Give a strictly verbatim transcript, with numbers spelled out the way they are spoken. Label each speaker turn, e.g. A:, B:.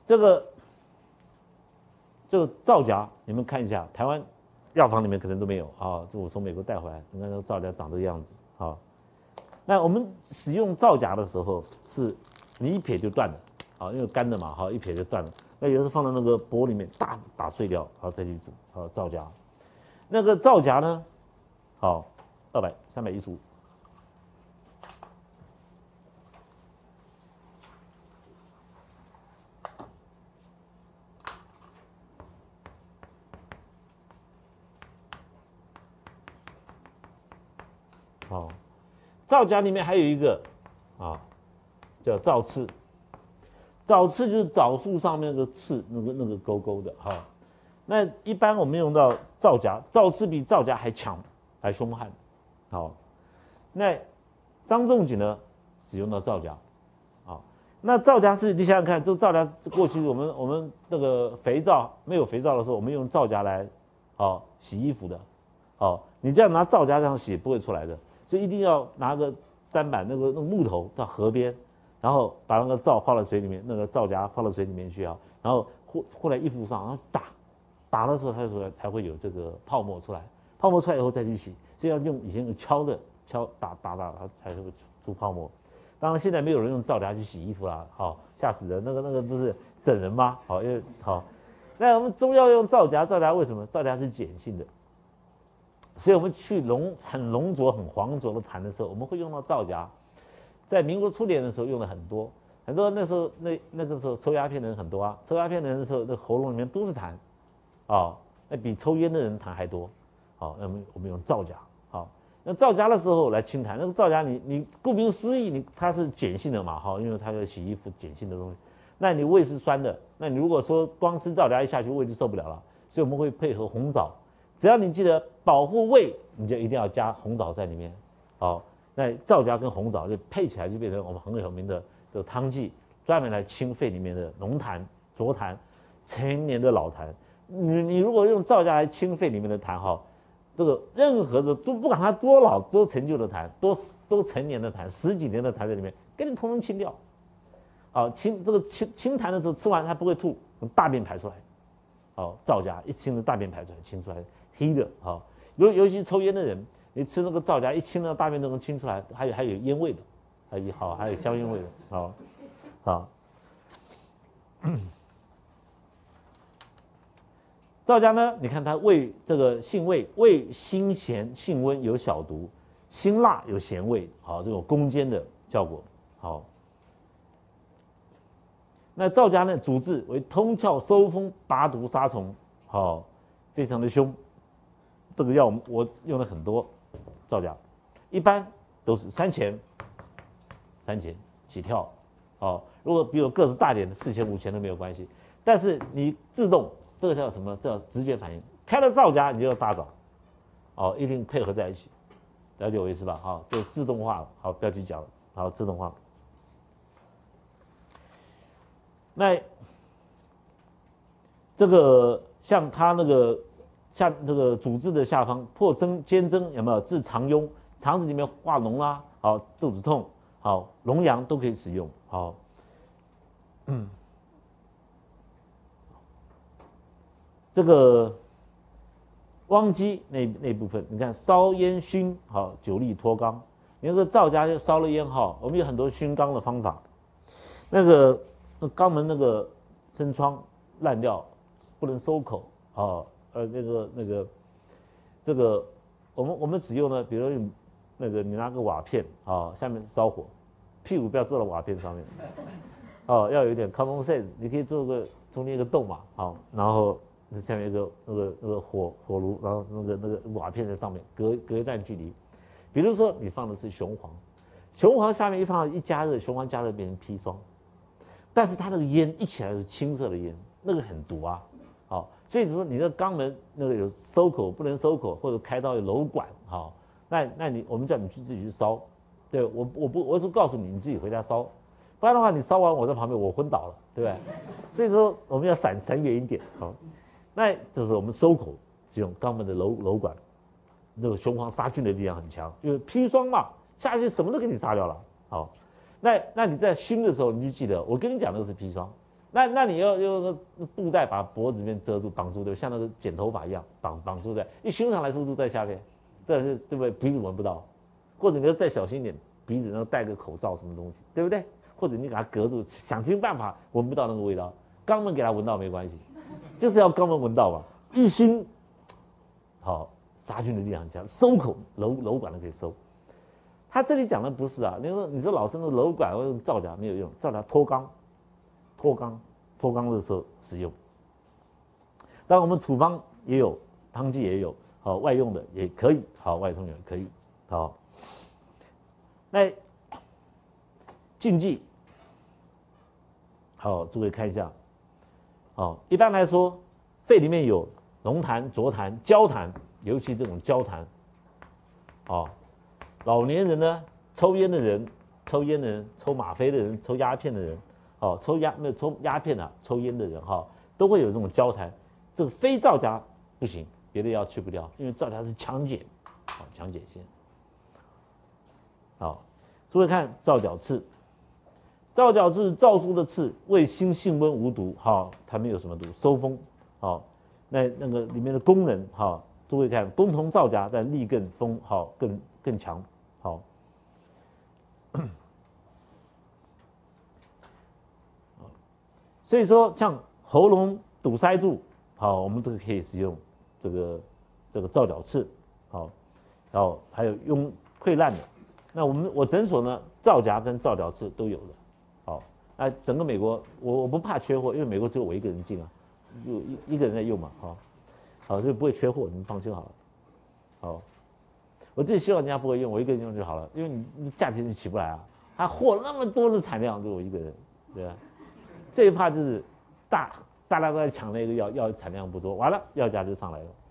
A: 这个这个皂荚，你们看一下，台湾药房里面可能都没有啊。这我从美国带回来，你看这个皂荚长这个样子啊。那我们使用皂荚的时候，是你一撇就断了啊，因为干的嘛，好一撇就断了。那有时候放到那个钵里面，打打碎掉，好再去煮，好皂荚。那个皂荚呢，好二百三百一十五。好，皂荚里面还有一个啊，叫皂刺。皂刺就是枣树上面那个刺，那个那个勾勾的哈。那一般我们用到皂荚，皂刺比皂荚还强，还凶悍。好，那张仲景呢使用到皂荚，好，那皂荚是你想想看，这皂荚过去我们我们那个肥皂没有肥皂的时候，我们用皂荚来好洗衣服的，好，你这样拿皂荚这样洗不会出来的。所以一定要拿个砧板，那个那个木头到河边，然后把那个皂泡到水里面，那个皂荚泡到水里面去啊，然后和和在衣服上，然后打，打的时候它就才会有这个泡沫出来，泡沫出来以后再去洗，所以要用以前用敲的敲打打打，它才会出出泡沫。当然现在没有人用皂荚去洗衣服啦，好吓死人，那个那个不是整人吗？好，因为好，那我们中药用皂荚，皂荚为什么？皂荚是碱性的。所以我们去浓很浓浊、很黄浊的痰的时候，我们会用到皂荚。在民国初年的时候用的很多，很多那时候那那个时候抽鸦片的人很多啊，抽鸦片的人的时候，那喉咙里面都是痰，啊、哦，那比抽烟的人痰还多。好、哦，那么我们用皂荚，好、哦，那皂荚的时候来清痰，那个皂荚你你顾名思义，你它是碱性的嘛，哈、哦，因为它要洗衣服碱性的东西。那你胃是酸的，那你如果说光吃皂荚一下去，胃就受不了了，所以我们会配合红枣。只要你记得保护胃，你就一定要加红枣在里面。好，那皂荚跟红枣就配起来，就变成我们很有名的这个汤剂，专门来清肺里面的浓痰、浊痰、陈年的老痰。你你如果用皂荚来清肺里面的痰，哈，这个任何的都不管它多老、多陈旧的痰、多多陈年的痰、十几年的痰在里面，给你统统清掉。好，清这个清清痰的时候，吃完它不会吐，从大便排出来。好，皂荚一清的大便排出来，清出来。黑的，好，尤尤其抽烟的人，你吃那个皂荚一清，那个大便都能清出来，还有还有烟味的，还有好还有香烟味的，好，好。皂荚呢，你看它味这个性味，味辛咸性温有小毒，辛辣有咸味，好，这种攻坚的效果，好。那皂荚呢，主治为通窍收风、拔毒杀虫，好，非常的凶。这个药我用的很多，皂荚，一般都是三钱，三钱起跳，哦，如果比我个子大点的四钱五钱都没有关系，但是你自动这个叫什么？这叫直觉反应，开了皂荚你就要大枣，哦，一定配合在一起，了解我意思吧？好，就自动化了，好，不要去讲了，好，自动化。那这个像他那个。下这个主治的下方破针尖针有没有治肠痈？肠子里面化脓啦，好肚子痛，好龙阳都可以使用。好，嗯，这个汪鸡那那部分，你看烧烟熏好久立脱肛，你那个皂荚就烧了烟哈，我们有很多熏肛的方法。那个那肛门那个生疮烂掉不能收口啊。呃，那个那个，这个我们我们使用呢，比如用那个你拿个瓦片啊，下面烧火，屁股不要坐到瓦片上面，哦，要有一点 common sense， 你可以做个中间一个洞嘛，好，然后下面一个那个那个火火炉，然后那个那个瓦片在上面，隔隔一段距离。比如说你放的是雄黄，雄黄下面一放一加热，雄黄加热变成砒霜，但是它那个烟一起来是青色的烟，那个很毒啊。好，所以说你的肛门那个有收口不能收口，或者开刀有瘘管，好，那那你我们叫你去自己去烧，对我我不我是告诉你你自己回家烧，不然的话你烧完我在旁边我昏倒了，对不对？所以说我们要闪闪远一点，好，那这是我们收口使用肛门的瘘瘘管，那个雄黄杀菌的力量很强，因为砒霜嘛下去什么都给你杀掉了，好，那那你在熏的时候你就记得我跟你讲那个是砒霜。 那那你要用个布袋把脖子边遮住绑住，对，像那个剪头发一样绑绑住在，一熏上来是不是在下面？但是对不对？鼻子闻不到，或者你要再小心一点，鼻子然后戴个口罩什么东西，对不对？或者你给它隔住，想尽办法闻不到那个味道，肛门给它闻到没关系，就是要肛门闻到嘛，一熏，好，杀菌的力量强，收口瘘瘘管都可以收。他这里讲的不是啊，你说你说老生的瘘管或用皂荚没有用，皂荚脱肛。脱肛，脱肛的时候使用。当然，我们处方也有，汤剂也有，好外用的也可以，好外冲也可以，好。那禁忌，好，诸位看一下，好，一般来说，肺里面有浓痰、浊痰、焦痰，尤其这种焦痰，好，老年人呢，抽烟的人、抽烟的人、抽吗啡的人、抽鸦片的人。哦，抽鸦没有抽鸦片啊，抽烟的人哈、哦，都会有这种焦痰。这个非皂荚不行，别的药去不掉，因为皂荚是强碱，好、哦、强碱性。好，诸位看皂角刺，皂角刺皂书的刺，味辛性温无毒，好、哦，它没有什么毒，收风。好、哦，那那个里面的功能，好、哦，诸位看，共同皂荚，但力更丰，好、哦，更更强，好。所以说，像喉咙堵塞住，好，我们都可以使用这个这个皂角刺，好，然后还有用溃烂的。那我们我诊所呢，皂荚跟皂角刺都有的，好，那整个美国我我不怕缺货，因为美国只有我一个人进啊，就一一个人在用嘛，好，好，所以不会缺货，你们放心好了，好，我自己希望人家不会用，我一个人用就好了，因为你你价钱起不来啊，他货那么多的产量，就我一个人，对吧？最怕就是大大家都在抢那个药，药产量不多，完了药价就上来了。